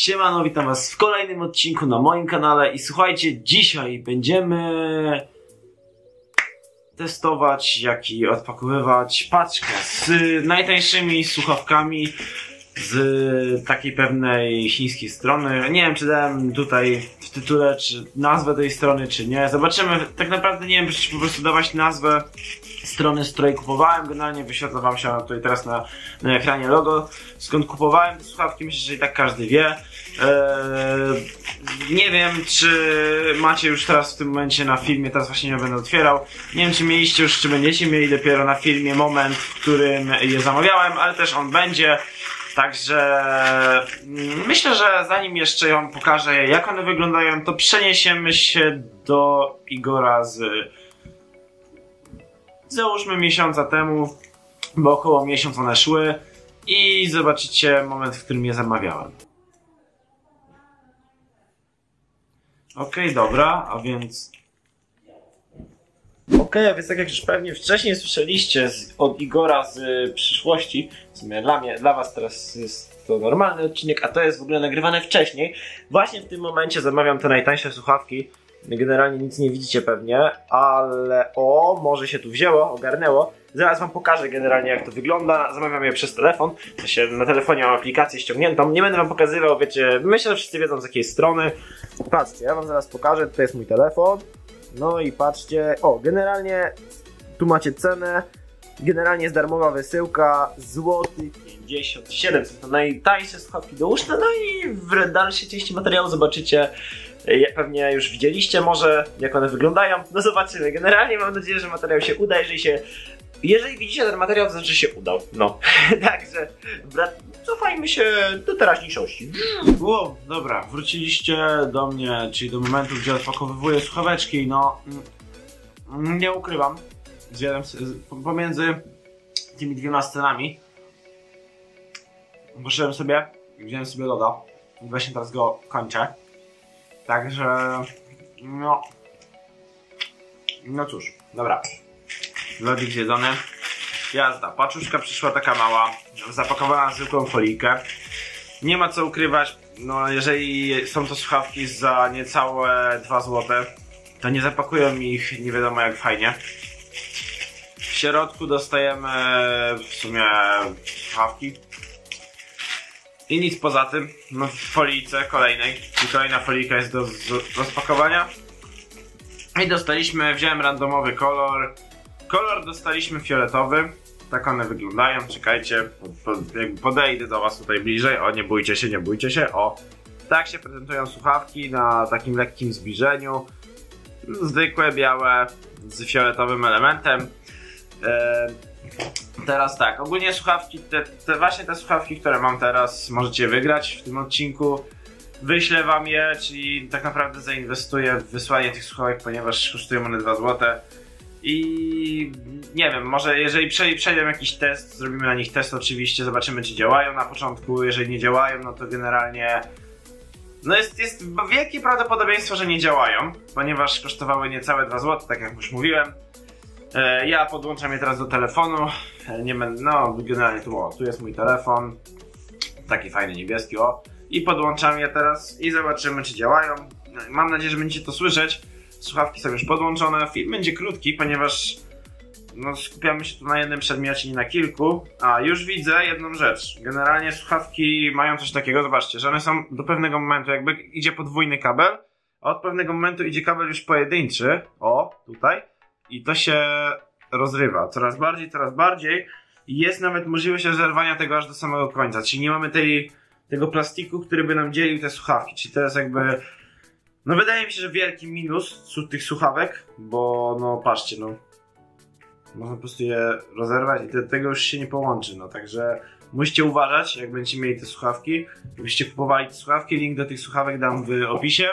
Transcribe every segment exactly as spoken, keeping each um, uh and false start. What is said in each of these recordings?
Siemano, witam was w kolejnym odcinku na moim kanale i słuchajcie, dzisiaj będziemy testować, jak i odpakowywać paczkę z najtańszymi słuchawkami z takiej pewnej chińskiej strony. Nie wiem, czy dałem tutaj w tytule czy nazwę tej strony, czy nie. Zobaczymy. Tak naprawdę nie wiem, czy po prostu dawać nazwę strony, z której kupowałem. Generalnie wyświetla wam się tutaj teraz na, na ekranie logo, skąd kupowałem te słuchawki. Myślę, że i tak każdy wie. Eee, nie wiem, czy macie już teraz w tym momencie na filmie, teraz właśnie nie będę otwierał. Nie wiem, czy mieliście już, czy będziecie mieli dopiero na filmie moment, w którym je zamawiałem, ale też on będzie. Także myślę, że zanim jeszcze wam pokażę, jak one wyglądają, to przeniesiemy się do Igora z, załóżmy, miesiąca temu, bo około miesiąc one szły i zobaczycie moment, w którym je zamawiałem. Okej, okay, dobra, a więc... Okej, okay, a więc tak jak już pewnie wcześniej słyszeliście z, od Igora z y, przyszłości, w sumie dla mnie, dla was teraz jest to normalny odcinek, a to jest w ogóle nagrywane wcześniej. Właśnie w tym momencie zamawiam te najtańsze słuchawki. Generalnie nic nie widzicie pewnie, ale o, może się tu wzięło, ogarnęło. Zaraz wam pokażę generalnie, jak to wygląda. Zamawiam je przez telefon. To się na telefonie mam aplikację ściągniętą. Nie będę wam pokazywał, wiecie, myślę, że wszyscy wiedzą, z jakiej strony. Patrzcie, ja wam zaraz pokażę, to jest mój telefon. No i patrzcie, o, generalnie tu macie cenę. Generalnie jest darmowa wysyłka, złoty pięćdziesiąt siedem, są to najtańsze słuchawki douszne. No i w dalszej części materiału zobaczycie, pewnie już widzieliście może, jak one wyglądają. No zobaczymy, generalnie mam nadzieję, że materiał się uda, jeżeli się... Jeżeli widzicie ten materiał, to znaczy, że się udał. No, także cofajmy się do teraźniejszości. Wow, dobra, wróciliście do mnie, czyli do momentu, gdzie odpakowywuję słuchaweczki. No, nie ukrywam, zjadłem pomiędzy tymi dwiema scenami. Poszedłem sobie, wziąłem sobie loda i właśnie teraz go kończę. Także, no, no cóż, dobra. Lodik zjedzony. Jazda. Paczuszka przyszła taka mała, zapakowana w zwykłą folijkę. Nie ma co ukrywać, no jeżeli są to słuchawki za niecałe dwa złote, to nie zapakują ich nie wiadomo jak fajnie. W środku dostajemy w sumie słuchawki. I nic poza tym, no w folijce kolejnej. I kolejna folijka jest do rozpakowania. I dostaliśmy, wziąłem randomowy kolor. Kolor dostaliśmy fioletowy, tak one wyglądają, czekajcie, pod, pod, podejdę do was tutaj bliżej, o nie bójcie się, nie bójcie się, o. Tak się prezentują słuchawki na takim lekkim zbliżeniu, zwykłe, białe, z fioletowym elementem. E, teraz tak, ogólnie słuchawki, te, te właśnie te słuchawki, które mam teraz, możecie wygrać w tym odcinku. Wyślę wam je, czyli tak naprawdę zainwestuję w wysłanie tych słuchawek, ponieważ kosztują one dwa złote. I nie wiem, może jeżeli przejdę jakiś test, zrobimy na nich test oczywiście, zobaczymy czy działają na początku. Jeżeli nie działają, no to generalnie no jest, jest wielkie prawdopodobieństwo, że nie działają, ponieważ kosztowały niecałe dwa złote, tak jak już mówiłem. e, Ja podłączam je teraz do telefonu. e, nie będę, no generalnie tu, o, tu jest mój telefon, taki fajny niebieski, o. I podłączam je teraz i zobaczymy czy działają. Mam nadzieję, że będziecie to słyszeć. Słuchawki są już podłączone, film będzie krótki, ponieważ no, skupiamy się tu na jednym przedmiocie, nie na kilku. A już widzę jedną rzecz. Generalnie słuchawki mają coś takiego, zobaczcie, że one są do pewnego momentu, jakby idzie podwójny kabel, a od pewnego momentu idzie kabel już pojedynczy, o, tutaj, i to się rozrywa coraz bardziej, coraz bardziej i jest nawet możliwość rozerwania tego aż do samego końca, czyli nie mamy tej, tego plastiku, który by nam dzielił te słuchawki, czyli to jest jakby... No wydaje mi się, że wielki minus tych słuchawek, bo no patrzcie, no można po prostu je rozerwać i te, tego już się nie połączy, no także musicie uważać, jak będziecie mieli te słuchawki, jakbyście kupowali te słuchawki, link do tych słuchawek dam w opisie.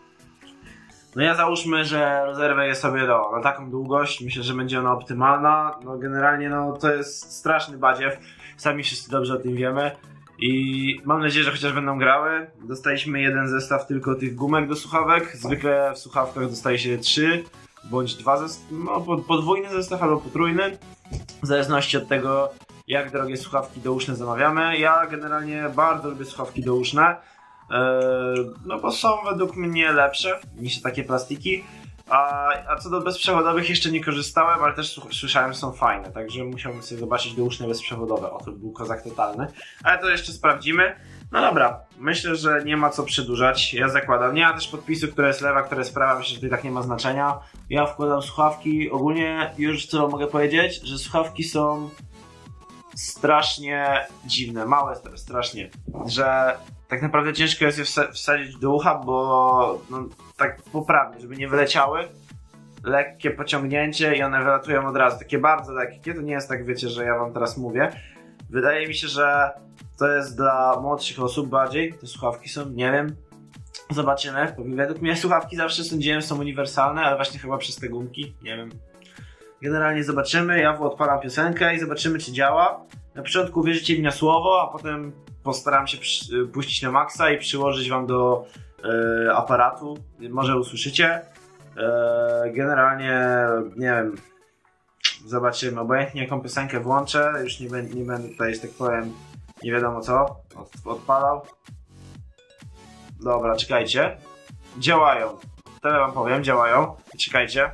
No ja załóżmy, że rozerwę je sobie do, na taką długość, myślę, że będzie ona optymalna, no generalnie no to jest straszny badziew, sami wszyscy dobrze o tym wiemy. I mam nadzieję, że chociaż będą grały. Dostaliśmy jeden zestaw tylko tych gumek do słuchawek. Zwykle w słuchawkach dostaje się trzy bądź dwa zestaw, no podwójny zestaw albo potrójny. W zależności od tego, jak drogie słuchawki douszne zamawiamy. Ja generalnie bardzo lubię słuchawki douszne. no bo są według mnie lepsze niż takie plastiki. A, a co do bezprzewodowych jeszcze nie korzystałem, ale też słyszałem, że są fajne, także musiałbym sobie zobaczyć douszne bezprzewodowe. O, to był kozak totalny, ale to jeszcze sprawdzimy. No dobra, myślę, że nie ma co przedłużać, ja zakładam. Nie ma też podpisu, które jest lewa, które jest prawa, myślę, że to i tak nie ma znaczenia. Ja wkładam słuchawki, ogólnie już co mogę powiedzieć, że słuchawki są strasznie dziwne, małe strasznie, że tak naprawdę ciężko jest je wsadzić do ucha, bo no, tak poprawnie, żeby nie wyleciały. Lekkie pociągnięcie i one wylatują od razu, takie bardzo lekkie, to nie jest tak, wiecie, że ja wam teraz mówię. Wydaje mi się, że to jest dla młodszych osób bardziej, te słuchawki są, nie wiem, zobaczymy. Według mnie słuchawki zawsze sądziłem, są uniwersalne, ale właśnie chyba przez te gumki, nie wiem. Generalnie zobaczymy, ja odpalam piosenkę i zobaczymy, czy działa. Na początku uwierzycie mi na słowo, a potem postaram się puścić na maksa i przyłożyć wam do e, aparatu. Może usłyszycie. E, generalnie, nie wiem, zobaczymy. Obojętnie jaką piosenkę włączę, już nie, będę, nie będę tutaj, że tak powiem, nie wiadomo co, od, odpalał. Dobra, czekajcie. Działają. Tyle wam powiem, działają. Czekajcie.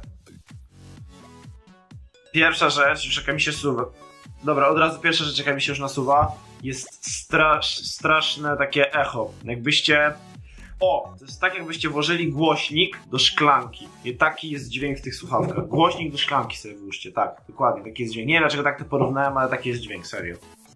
Pierwsza rzecz, już jaka mi się suwa. Dobra, od razu pierwsza rzecz, jaka mi się już nasuwa, jest strasz, straszne takie echo. Jakbyście... O! To jest tak, jakbyście włożyli głośnik do szklanki. I taki jest dźwięk w tych słuchawkach. Głośnik do szklanki sobie włóżcie, tak, dokładnie, taki jest dźwięk. Nie wiem, dlaczego tak to porównałem, ale taki jest dźwięk, serio.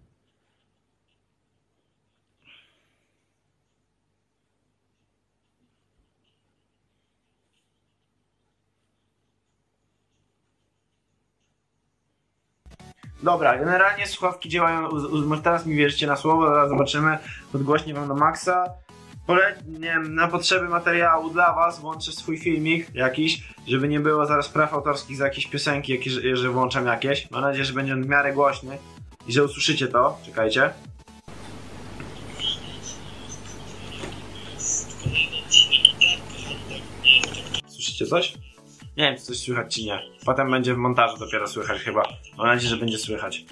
Dobra, generalnie słuchawki działają, teraz mi wierzycie na słowo, zaraz zobaczymy, podgłośnię wam do maksa. Pole, nie wiem, na potrzeby materiału dla was włączę swój filmik jakiś, żeby nie było zaraz praw autorskich za jakieś piosenki, jakie, że włączam jakieś. Mam nadzieję, że będzie on w miarę głośny i że usłyszycie to. Czekajcie. Słyszycie coś? Nie wiem, czy coś słychać, czy nie. Potem będzie w montażu dopiero słychać chyba. Mam nadzieję, że będzie słychać.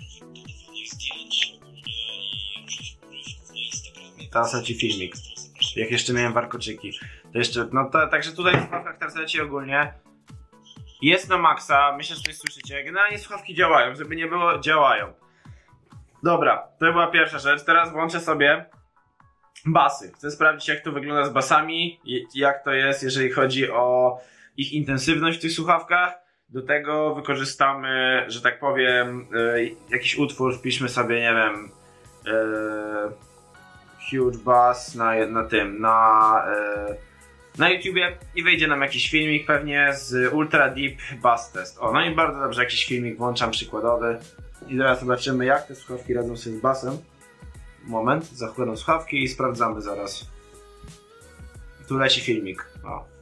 Teraz leci filmik. Jak jeszcze miałem warkoczyki. To jeszcze, no to, także tutaj w słuchawkach teraz leci ogólnie. Jest na maksa, myślę, że coś słyszycie. Generalnie słuchawki działają, żeby nie było, działają. Dobra, to była pierwsza rzecz. Teraz włączę sobie basy. Chcę sprawdzić, jak to wygląda z basami. Jak to jest, jeżeli chodzi o ich intensywność w tych słuchawkach. Do tego wykorzystamy, że tak powiem, yy, jakiś utwór, wpiszmy sobie, nie wiem, yy, huge bass na, na tym, na, yy, na YouTubie i wyjdzie nam jakiś filmik pewnie z Ultra Deep Bass Test. O, no i bardzo dobrze, jakiś filmik włączam przykładowy i teraz zobaczymy, jak te słuchawki radzą sobie z basem. Moment, zakładam słuchawki i sprawdzamy zaraz. Tu leci filmik. O.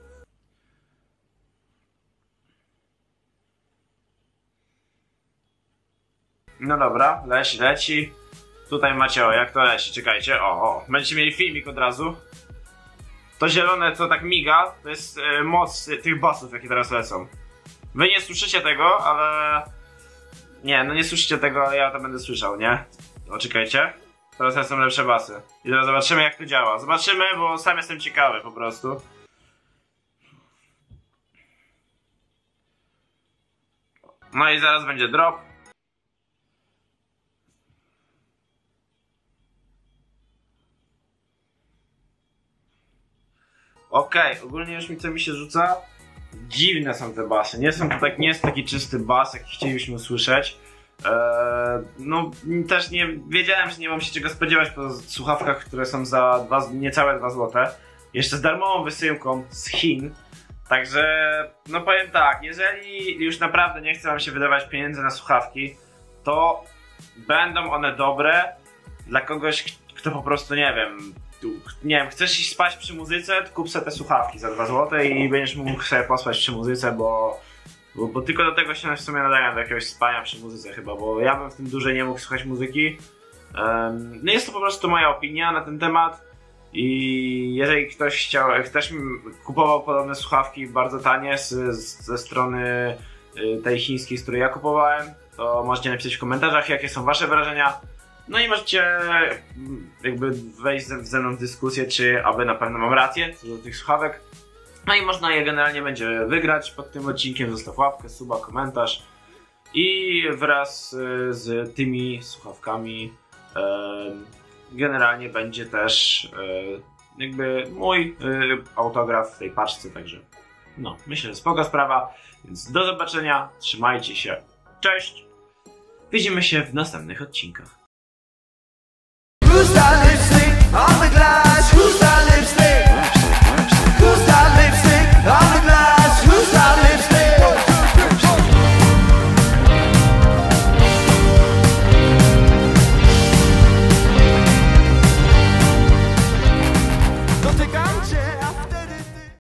No dobra, leci, leci. Tutaj macie, o, jak to leci, czekajcie, o, o, będziecie mieli filmik od razu. To zielone, co tak miga, to jest y, moc y, tych basów, jakie teraz lecą. Wy nie słyszycie tego, ale... Nie, no nie słyszycie tego, ale ja to będę słyszał, nie? O, czekajcie. Teraz lecą lepsze basy. I teraz zobaczymy, jak to działa. Zobaczymy, bo sam jestem ciekawy po prostu. No i zaraz będzie drop. Okej, okay, ogólnie już mi co mi się rzuca. Dziwne są te basy. Nie są to tak, nie jest taki czysty bas, jaki chcielibyśmy usłyszeć. Eee, no też nie wiedziałem, że nie mam się czego spodziewać po słuchawkach, które są za dwa, niecałe dwa złote. Jeszcze z darmową wysyłką z Chin. Także no powiem tak, jeżeli już naprawdę nie chce wam się wydawać pieniędzy na słuchawki, to będą one dobre dla kogoś, kto po prostu, nie wiem, nie wiem, chcesz iść spać przy muzyce, to kup sobie te słuchawki za dwa złote i będziesz mógł sobie pospać przy muzyce, bo, bo, bo tylko do tego się w sumie nadają, do jakiegoś spania przy muzyce chyba, bo ja bym w tym dłużej nie mógł słuchać muzyki. Um, no jest to po prostu moja opinia na ten temat i jeżeli ktoś chciał, ktoś kupował podobne słuchawki bardzo tanie z, z, ze strony tej chińskiej, z której ja kupowałem, to możecie napisać w komentarzach, jakie są wasze wrażenia. No i możecie mm, jakby wejść ze, ze mną w dyskusję, czy aby na pewno mam rację co do tych słuchawek. No i można je generalnie będzie wygrać pod tym odcinkiem. Zostaw łapkę, suba, komentarz. I wraz y, z tymi słuchawkami y, generalnie będzie też y, jakby mój y, autograf w tej paczce, także no, myślę, że spoko sprawa, więc do zobaczenia, trzymajcie się, cześć, widzimy się w następnych odcinkach.